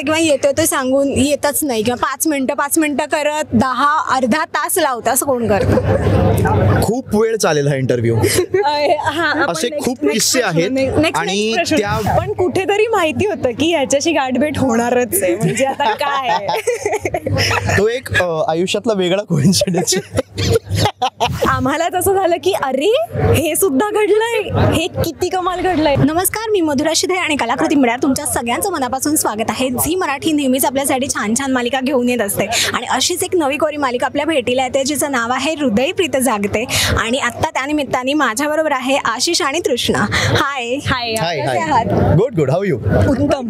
किंवा येतोय सांगून येतच नाही किंवा 5 मिनिटं करत 10 अर्धा तास लावतं, असं कोण करतं? खूप वेळ चालेल हा इंटरव्ह्यू. असे खूप किस्से आहेत आणि त्या पण कुठेतरी माहिती होतं की ह्याच्याशी गाठभेट होणारच आहे, म्हणजे आता काय. तो एक आयुष्यातला वेगळा कोइन्सिडन्स. आम्हाला तसं झालं की अरे हे सुद्धा घडलंय, हे किती कमाल घडलंय. नमस्कार, मी मधुरा शिधे आणि कलाकृती मिळणार तुमच्या सगळ्यांचं मनापासून स्वागत आहे. झी मराठी नेहमीच आपल्यासाठी छान छान मालिका घेऊन येत असते आणि अशीच एक नवी कोरी मालिका आपल्या भेटीला येते जिचं नाव आहे हृदय प्रीत जागते. आणि आत्ता त्यानिमित्ताने माझ्याबरोबर आहे आशिष आणि तृष्णा. हाय हाय कसे आहात? Good good, how you? उत्तम.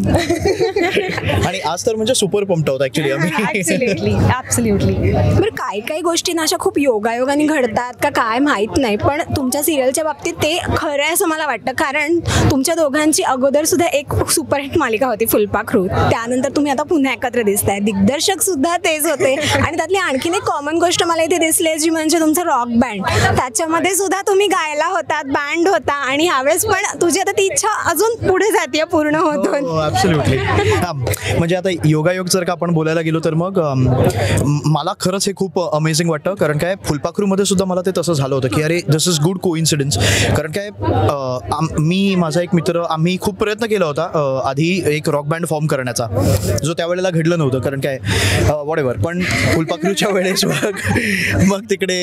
आणि आज तर म्हणजे सुपर पंप्ड आहोत ऍक्च्युली आम्ही. ऍब्सोल्युटली. बरं, काही गोष्टी ना अशा खूप योगायोगाने घडतात का काय माहीत नाही, पण तुमच्या सिरियलच्या बाबतीत ते खरं आहे असं मला वाटतं. कारण तुमच्या दोघांची अगोदर सुद्धा एक सुपरहिट मालिका होती फुलपाखरू, त्यानंतर तुम्ही आता पुन्हा एकत्र दिसताय, दिग्दर्शक सुद्धा तेच होते. आणि त्यातली आणखीन एक कॉमन गोष्ट मला इथे दिसली जी म्हणजे तुमचा रॉक बँड, त्याच्यामध्ये सुद्धा तुम्ही गायला होतात, बँड होता आणि ह्यावेळेस पण तुझी आता ती इच्छा अजून पुढे जाते, पूर्ण होत. ॲब्सोल्युटली. म्हणजे आता योगायोग जर का आपण बोलायला गेलो तर मग मला खरंच हे खूप अमेझिंग वाटतं. कारण काय फुलपाखरूमध्ये सुद्धा मला ते तसं झालं होतं की अरे दिस इज गुड कोइन्सिडन्स. कारण काय मी माझा एक मित्र, आम्ही खूप प्रयत्न केला होता आधी एक रॉक बँड फॉर्म करण्याचा, जो त्यावेळेला घडलं नव्हतं. कारण काय वॉट एव्हर, पण फुलपाखरूच्या वेळेस मग तिकडे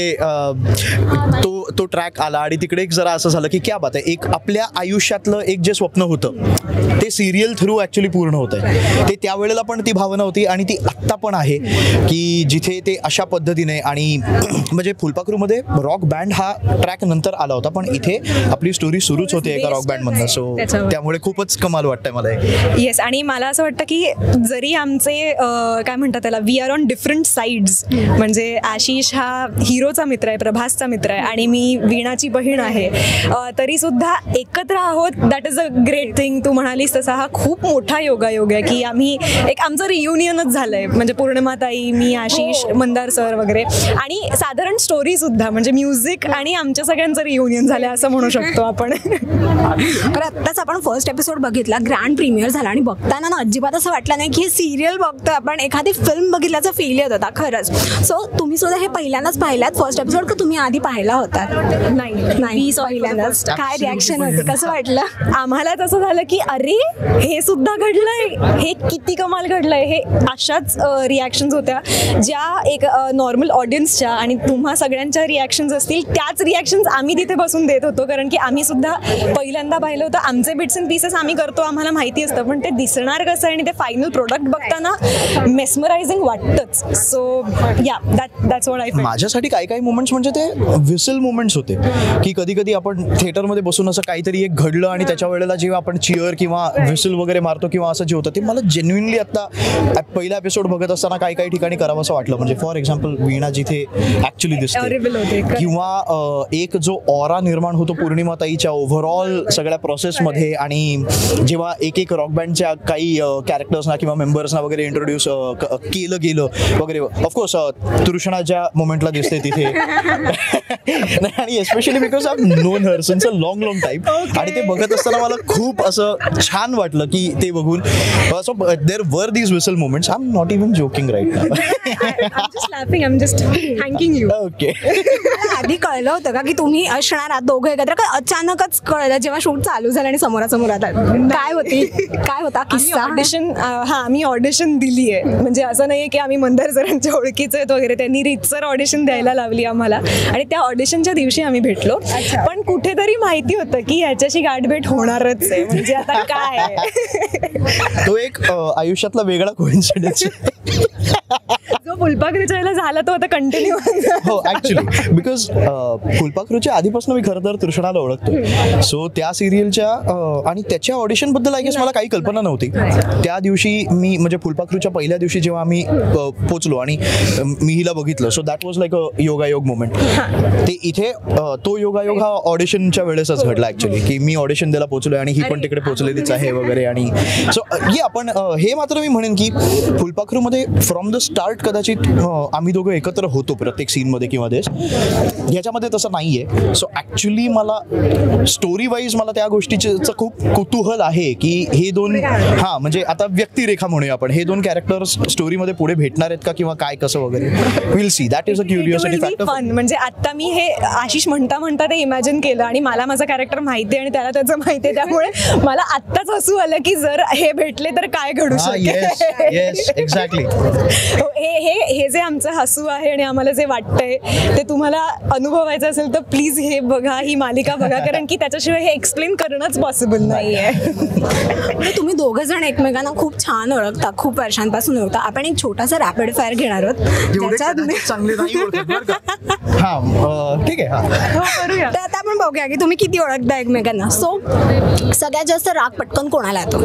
तो ट्रॅक आला आणि तिकडे एक जरा असं झालं की क्या बात आहे, एक आपल्या आयुष्यातलं एक जे स्वप्न होतं ते सिरियल थ्रू ॲक्च्युली पूर्ण होतं आहे. ते त्यावेळेला पण ती भावना होती आणि ती आत्ता पण आहे की जिथे ते अशा पद्धतीने आणि म्हणजे फुलपाखरूमध्ये रॉक बँड हा ट्रॅक नंतर आला होता, पण इथे आपली स्टोरी सुरूच होते एका रॉक बँडमधनं. सो त्यामुळे खूपच कमाल वाटतंय मला. येस, आणि मला असं वाटतं की जरी आमचे काय म्हणतात त्याला, we are on different sides. म्हणजे आशिष हा हिरोचा मित्र आहे, प्रभासचा मित्र आहे, आणि मी वीणाची बहीण आहे, तरी सुद्धा एकत्र आहोत. That is a great thing. तू म्हणालीस तसा हा खूप मोठा योगायोग आहे की आम्ही एक आमचं रियुनियनच झालंय. म्हणजे पूर्णिमाताई, मी, आशिष, मंदार सर वगैरे, आणि साधारण स्टोरी सुद्धा म्हणजे म्युझिक आणि आमच्या सगळ्यांचं रियुनियन झालं असं म्हणू शकतो आपण. तर आत्ताच आपण फर्स्ट एपिसोड बघितला, ग्रँड प्रीमियर झाला आणि बघताना ना अजिबात असं वाटलं नाही की हे सिरियल बघतो आपण, एखादी फिल्म बघितल्याचा फील येत होता खरंच. सो तुम्ही सुद्धा हे पहिल्यांदाच पाहिलात फर्स्ट एपिसोड का तुम्ही आधी पाहिला होता? नाही, पहिल्यांदाच. काय रिॲक्शन होती, कसं वाटलं? आम्हाला तसं झालं की अरे हे सुद्धा घडलंय, हे किती कमाल घडलंय. हे अशाच रिॲक्शन्स होत्या ज्या एक नॉर्मल ऑडियन्सच्या आणि तुम्हा सगळ्यांच्या रिॲक्शन्स असतील त्याच रिॲक्शन्स आम्ही तिथे बसून देत होतो. कारण की आम्ही सुद्धा पहिल्यांदा पाहिलं होतं. आमचे बिट्स अँड पीसेस आम्ही करतो, आम्हाला माहिती असतं, पण ते दिसणार कसं आणि ते फायनल प्रोडक्ट बघताना मेस्मरायझिंग वाटतंच. So yeah that's what I feel. माझ्यासाठी काही मोमेंट्स म्हणजे ते व्हिसल मोमेंट्स होते की कधी कधी आपण थिएटरमध्ये बसून असं काहीतरी एक घडलं आणि त्याच्या वेळेला जेव्हा आपण चिअर किंवा व्हिसल वगैरे मारतो किंवा असं जे होतं ते मला जेन्युइनली आता पहिला एपिसोड बघत असताना काही ठिकाणी करावं असं वाटलं. म्हणजे फॉर एक्झाम्पल वीणा जिथे ऍक्च्युली दिसते किंवा एक जो ऑरा निर्माण होतो पूर्णिमाताईच्या ओव्हरऑल सगळ्या प्रोसेसमध्ये, आणि जेव्हा एक रॉक बँडच्या काही कॅरेक्टर्सना किंवा मेंबर्सना वगैरे इंट्रोड्यूस केलं गेलं वगैरे. ऑफकोर्स तृष्णा ज्या मोमेंटला दिसते तिथे आणि especially because I have known her since a long time, आणि ते बघत असताना मला खूप असं छान वाटलं की ते बघून. So there were these whistle moments. I am not even joking right now. I'm just thanking you. Okay. आधी कळलं होतं का की तुम्ही असणार आहात दोघं एकत्र, का अचानकच कळलं जेव्हा शूट चालू झालं आणि समोरासमोर आता काय होता किस्सा? आम्ही ऑडिशन दिली आहे. म्हणजे असं नाही की आम्ही मंदार सरांच्या ओळखीचे आहेत वगैरे, त्यांनी रीतसर ऑडिशन द्यायला लावली आम्हाला आणि त्या ऑडिशनच्या दिवशी आम्ही भेटलो. पण कुठेतरी माहिती होतं की ह्याच्याशी गाठभेट होणारच आहे, म्हणजे आता काय. तो एक आयुष्यातला वेगळा कोइन्सिडन्स. जो फुलपाखरूच्या झाला तो आता कंटिन्यू. हो ऍक्च्युली बिकॉज फुलपाखरूच्या आधीपासून मी खरं तर तृष्णाला ओळखतो. सो त्या सिरियलच्या आणि त्याच्या ऑडिशन बद्दल आय गेस मला काही कल्पना नव्हती. त्या दिवशी मी म्हणजे फुलपाखरूच्या पहिल्या दिवशी जेव्हा आम्ही पोचलो आणि मी हिला बघितलं, so that was like a योगायोग मोमेंट. ते इथे तो योगायोग हा ऑडिशनच्या वेळेसच घडला ऍक्च्युली, की मी ऑडिशन द्यायला पोचलोय आणि ही पण तिकडे पोचलेलीच आहे वगैरे. आणि सो पण हे मात्र मी म्हणेन की फुलपाखरूमध्ये फ्रॉम द स्टार्ट कदाचित कदाचित आम्ही दोघं एकत्र होतो प्रत्येक सीनमध्ये किंवा देश, ह्याच्यामध्ये तसं नाही आहे. सो ॲक्च्युली मला स्टोरी वाईज मला त्या गोष्टीचं खूप कुतूहल आहे की हे दोन म्हणजे आता व्यक्तिरेखा म्हणूया आपण, हे दोन कॅरेक्टर्स स्टोरीमध्ये पुढे भेटणार आहेत का किंवा काय कसं वगैरे, will see. That is a curiosity factor. Fun. म्हणजे आता मी हे आशिष म्हणता ते इमॅजिन केलं आणि मला माझं कॅरेक्टर माहिती आहे आणि त्याला त्याचं माहिती आहे, त्यामुळे मला आत्ताच हसू आलं की जर हे भेटले तर काय घडू शकेल. Yes exactly. हे जे आमचं हसू आहे आणि आम्हाला जे वाटतंय ते तुम्हाला अनुभवायचं असेल तर प्लीज हे बघा, ही मालिका बघा, कारण की त्याच्याशिवाय हे एक्सप्लेन करणंच पॉसिबल नाहीये. तुम्ही दोघं जण एकमेकांना खूप छान ओळखता, खूप वर्षांपासून ओळखता. आपण एक छोटासा रॅपिड फायर घेणार आहोत चांगले नाही ओळखत बरं का. ठीक आहे. तर आता आपण बघूया की तुम्ही किती ओळखता एकमेकांना. सो सगळ्यात जास्त राग पटकन कोणाला येतो?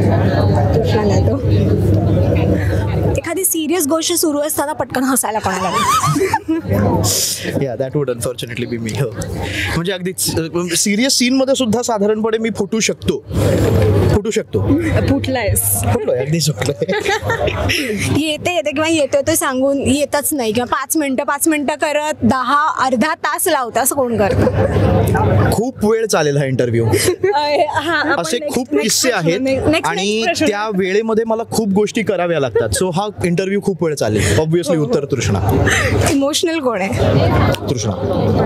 एखादी सिरियस गोष्ट सुरू असताना पटकन हसायला कोणाला येतं? Yeah that would unfortunately be me. म्हणजे अगदीच सिरियस सीन मध्ये सुद्धा साधारणपणे मी फुटू शकतो. फुटलायस? फुटलोय, अगदीच फुटलोय. येते किंवा येतो सांगून येतच नाही, किंवा 5 मिनिटं करत 10 अर्धा तास लावतं, असं कोण करतं? खूप वेळ चालेल हा इंटरव्ह्यू. असे खूप किस्से आहेत आणि त्या वेळेमध्ये मला खूप गोष्टी कराव्या लागतात. सो हा इंटरव्ह्यू खूप वेळ चालेल. ऑब्व्हियसली उत्तर तृष्णा. इमोशनल कोण आहे? तृष्णा.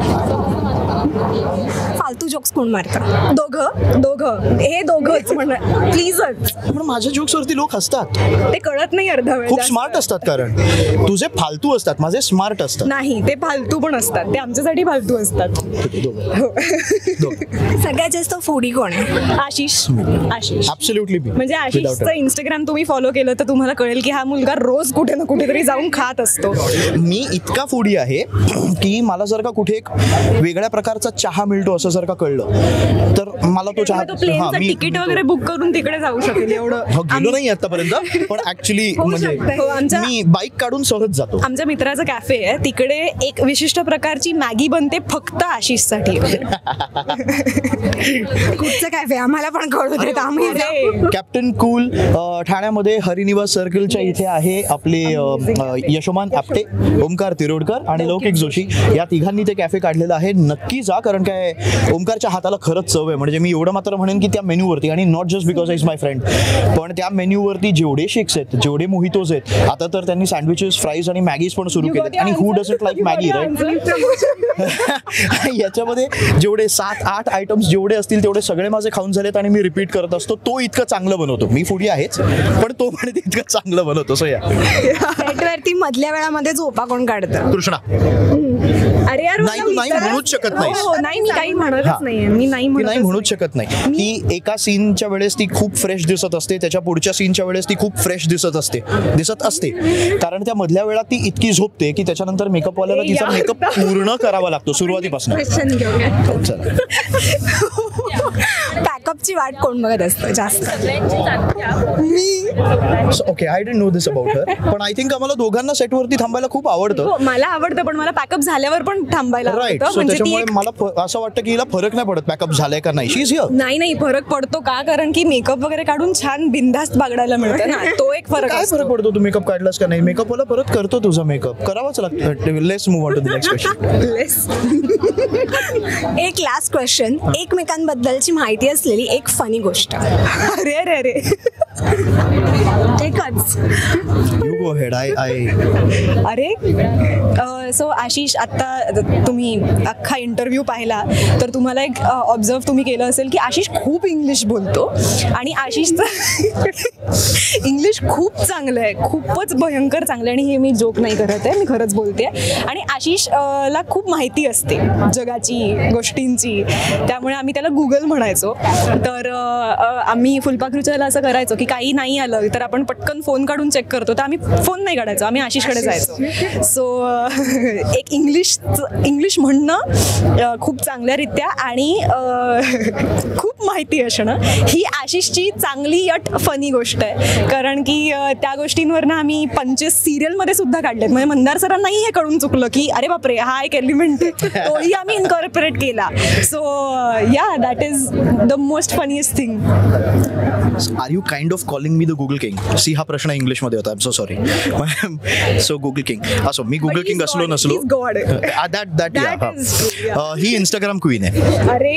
फालतू जोक्स कोण मारतं? दोघं हे दोघंच म्हणा प्लीजच. पण माझ्या जोक्सवरती लोक हसतात. ते कळत नाही अर्धा वेळ. खूप स्मार्ट असतात, कारण तुझे फालतू असतात, माझे स्मार्ट असतात. नाही, ते फालतू पण असतात, ते आमच्यासाठी फालतू असतात. सगळ्यात जास्त फूडी कोण आहे? आशिष. ॲब्सोल्युटली. म्हणजे आशिषचं इंस्टाग्राम तुम्ही फॉलो केलं तर तुम्हाला कळेल की हा मुलगा रोज कुठे ना कुठेतरी जाऊन खात असतो. मी इतका फूडी आहे की मला जर का कुठे एक वेगळ्या प्रकारचा चहा मिळतो असं जर का कळलं तर मला तो चहा, प्लेनचं तिकीट वगैरे बुक करून तिकडे जाऊ शकेल एवढं. गेलो नाही आतापर्यंत, पण ऍक्च्युली म्हणजे मी बाईक काढून सहज जातो. आमच्या मित्राचं कॅफे आहे, तिकडे एक विशिष्ट प्रकारची मॅगी बनते फक्त आशिषसाठी. कुठचं कॅफे आम्हाला पण कळू देत, आम्ही कॅप्टन कूल ठाण्यामध्ये हरिनिवास सर्कलच्या इथे आहे. आपले यशोमान आपटे, ओमकार तिरोडकर आणि लौकिक जोशी या तिघांनी ते कॅफे काढलेलं आहे. नक्की जा, कारण काय ओमकारच्या हाताला खरंच चव आहे. म्हणजे मी एवढं मात्र म्हणेन की त्या मेन्यूवरती, आणि not just because is my friend, पण त्या मेन्यूवरती जेवढे शेक्स आहेत, जेवढे मोहितोज आहेत, आता तर त्यांनी सँडविचेस, फ्राईज आणि मॅगीज पण सुरू केलेत. आणि who doesn't like Maggi, right? याच्यामध्ये जेवढे 7-8 आयटम्स जेवढे असतील तेवढे सगळे माझे खाऊन झालेत आणि मी रिपीट करत असतो. तो इतकं चांगलं बनवतो. मी फूडी आहेच, पण तो पण इतकं चांगलं बनवतो. सो या सेटवरती मधल्या वेळामध्ये झोपा कोण काढतं? तृष्णा. अरे यार, नाही, तू नाही म्हणूच शकत नाही. नाही, मी काही म्हणतच नाहीये. मी नाही म्हणूच शकत नाही. ती एका सीनच्या वेळेस ती खूप फ्रेश दिसत असते, त्याच्या पुढच्या सीनच्या वेळेस ती खूप फ्रेश दिसत असते, कारण त्या मधल्या वेळात ती इतकी झोपते की त्याच्यानंतर मेकअपवाल्याला तिचा मेकअप पूर्ण करावा लागतो सुरुवातीपासून. पॅकअपची वाट कोण बघत असतं जास्त? मी. Okay, I didn't know this about her, पण आय थिंक आम्हाला दोघांना सेटवरती थांबायला खूप आवडतं. मला आवडतं, पण मला पॅकअप झाल्यावर पण थांबायला राईट. सो त्याच्यामुळे मला असं वाटतं की हिला फरक नाही पडत पॅकअप झालाय का नाही. She is here. नाही, फरक पडतो का? कारण की मेकअप वगैरे काढून छान बिनधास्त बागडायला मिळतं ना, तो एक फरक. काय फरक पडतो? तू मेकअप काढलास का नाही? मेकअपवाला परत करतो तुझा मेकअप, करावाच लागतं. Let's move on to the next question. एक लास्ट क्वेश्चन. एकमेकांबद्दलची माहिती असलेली एक फनी गोष्ट. अरे एकच. You go head. अरे सो आशिष, आता तुम्ही अख्खा इंटरव्ह्यू पाहिला तर तुम्हाला एक ऑब्झर्व तुम्ही केलं असेल की आशिष खूप इंग्लिश बोलतो आणि आशिषचं इंग्लिश खूप चांगलं आहे, खूपच भयंकर चांगलं आहे. आणि हे मी जोक नाही करत आहे, मी खरंच बोलते. आणि आशिष ला खूप माहिती असते जगाची, गोष्टींची, त्यामुळे आम्ही त्याला गुगल म्हणायचो. तर आम्ही फुलपाखरूच्याला असं करायचो की काही नाही आलं तर आपण पटकन फोन काढून चेक करतो, तर आम्ही फोन नाही काढायचो, आम्ही आशिषकडे जायचो. सो एक इंग्लिश म्हणणं खूप चांगल्यारित्या आणि खूप खूप माहिती असणं ही आशिषची चांगली यट फनी गोष्ट आहे. कारण की त्या गोष्टींवरनं आम्ही 25 सिरियलमध्ये सुद्धा काढलेत. म्हणजे मंदार सरांनाही हे कळून चुकलं की अरे बापरे हा एक एलिमेंट तोही आम्ही इन्कॉर्पोरेट केला. So yeah that is the most funniest thing. Are you kind of calling me the Google king? See हा प्रश्न इंग्लिशमध्ये होता. I am so sorry. So Google king असो, मी गुगल किंग असलो नसलो, ही इंस्टाग्राम क्वीन आहे. अरे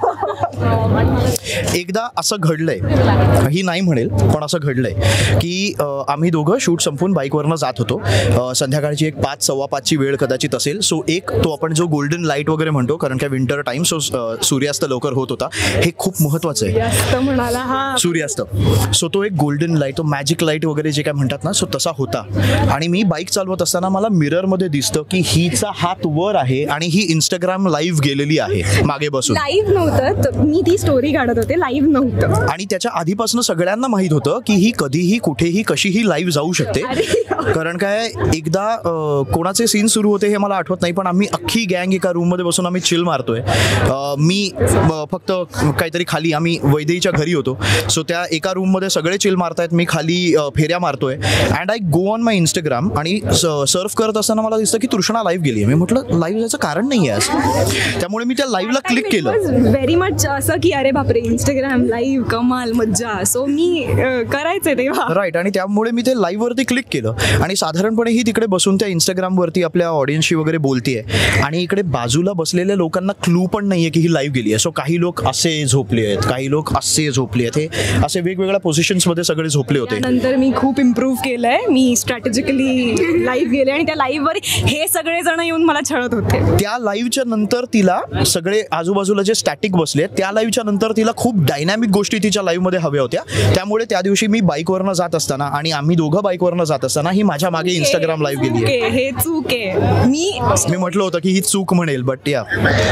एकदा असं घडलंय, ही नाही म्हणेल पण असं घडलंय की आम्ही दोघं शूट संपून बाईकवरनं जात होतो. संध्याकाळची एक 5-5:15ची वेळ कदाचित असेल. सो एक तो आपण जो गोल्डन लाईट वगैरे म्हणतो, कारण काय विंटर टाइम, सो सूर्यास्त लवकर होत होता. हे खूप महत्वाचं आहे, म्हणाला हा सूर्यास्त. सो तो एक गोल्डन लाईट, तो मॅजिक लाईट वगैरे जे काय म्हणतात ना, सो तसा होता. आणि मी बाईक चालवत असताना मला मिररमध्ये दिसतं की हिचा हात वर आहे आणि ही इंस्टाग्राम लाईव्ह गेलेली आहे मागे बसून. लाईव्ह नव्हतं, मी ती स्टोरी काढत होते, लाईव्ह नव्हतं. आणि त्याच्या आधीपासून सगळ्यांना माहित होतं की ही कधीही कुठेही कशीही लाईव्ह जाऊ शकते. कारण काय एकदा कोणाचे सीन सुरू होते हे मला आठवत नाही, पण आम्ही अख्खी गँग एका रूममध्ये बसून आम्ही चिल मारतोय. मी फक्त काहीतरी खाली, आम्ही वैदेहीच्या घरी होतो, सो त्या एका रूममध्ये सगळे चिल मारतायत, मी खाली फेऱ्या मारतोय. And I go on my Instagram आणि सर्फ करत असताना मला दिसतं की तृष्णा लाईव्ह गेली आहे. मी म्हटलं लाईव्ह जायचं कारण नाही आहे आज, त्यामुळे मी त्या लाईव्हला क्लिक केलं. व्हेरी मच असं की अरे बापरे इंस्टाग्राम लाईव्ह कमाल मज्जा. सो मी करायचंय तेव्हा राईट. आणि त्यामुळे मी ते लाईव्हवरती क्लिक केलं आणि साधारणपणे ही तिकडे बसून त्या इंस्टाग्रामवरती आपल्या ऑडियन्सशी वगैरे बोलतीये आणि इकडे बाजूला बसलेल्या लोकांना क्लू पण नाहीये की ही लाईव्ह गेली आहे. सो काही लोक असे झोपले आहेत, काही लोक असे झोपले आहेत, हे असे वेगवेगळ्या पोझिशन्समध्ये सगळे झोपले होते. नंतर मी खूप इम्प्रूव्ह केलंय, मी स्ट्रॅटेजिकली लाईव्ह गेले आणि त्या लाईव्हवर हे सगळे जण येऊन मला छळत होते. त्या लाईव्हच्या नंतर तिला सगळे आजूबाजूला जे स्टॅटिक बसले, त्या लाईव्हच्या नंतर तिला खूप डायनॅमिक गोष्टी तिच्या लाईव्हमध्ये हव्या होत्या. त्यामुळे त्या दिवशी मी बाईकवरनं जात असताना आणि आम्ही दोघं बाईकवरनं जात असताना ही माझ्या मागे इंस्टाग्राम लाईव्ह गेली आहे. हे चूक आहे. मी म्हटलं होतं की ही चूक म्हणेल, बट या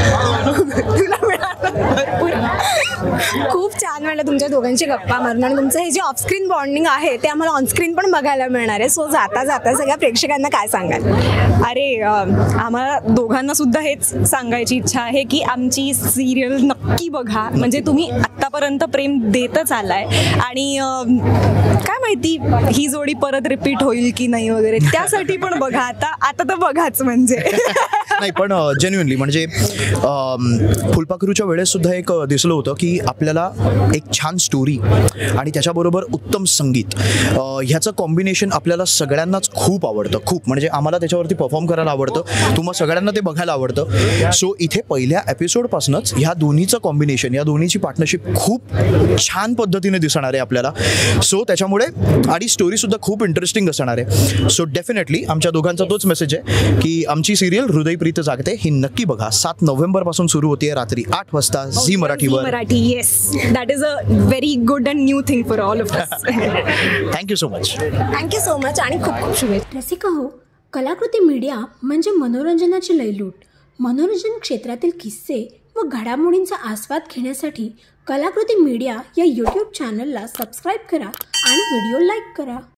खूप छान वाटलं तुमच्या दोघांची गप्पा मारून आणि तुमचं हे जे ऑफस्क्रीन बॉन्डिंग आहे ते आम्हाला ऑनस्क्रीन पण बघायला मिळणार आहे. सो जाता जाता सगळ्या प्रेक्षकांना काय सांगाल? अरे आम्हाला दोघांना सुद्धा हेच सांगायची इच्छा आहे की आमची सिरियल नक्की बघा. म्हणजे तुम्ही आत्तापर्यंत प्रेम देतच आलाय आणि काय माहिती ही जोडी परत रिपीट होईल की नाही वगैरे, त्यासाठी पण बघा. आता तर बघाच म्हणजे नाही, पण जेन्युइनली म्हणजे फुलपाखरूच्या वेळेस सुद्धा एक दिसलं होतं की आपल्याला एक छान स्टोरी आणि त्याच्याबरोबर उत्तम संगीत ह्याचं कॉम्बिनेशन आपल्याला सगळ्यांनाच खूप आवडतं. खूप म्हणजे आम्हाला त्याच्यावरती परफॉर्म करायला आवडतं, तुम्हा सगळ्यांना ते बघायला आवडतं. सो इथे पहिल्या एपिसोडपासूनच ह्या दोन्हीचं कॉम्बिनेशन, या दोन्हीची पार्टनरशिप खूप छान पद्धतीने दिसणार आहे आपल्याला. सो त्याच्यामुळे आणि स्टोरीसुद्धा खूप इंटरेस्टिंग असणार आहे. सो डेफिनेटली आमच्या दोघांचा तोच मेसेज आहे की आमची सिरियल हृदयप्रीत जागते ही नक्की बघा. 7 नोव्हेंबरपासून सुरू होते रात्री 8 वाजता झी मराठीवर. Yes, that is a very good and new thing for all of us. Thank you so much. Thank you so much आणि खूप खूप शुभेच्छा. रसिका हो, कलाकृती मीडिया म्हणजे मनोरंजनाची लयलूट. मनोरंजन क्षेत्रातील किस्से व घडामोडींचा आस्वाद घेण्यासाठी कलाकृती मीडिया या यूट्यूब चॅनलला सबस्क्राईब करा आणि व्हिडिओ लाईक करा.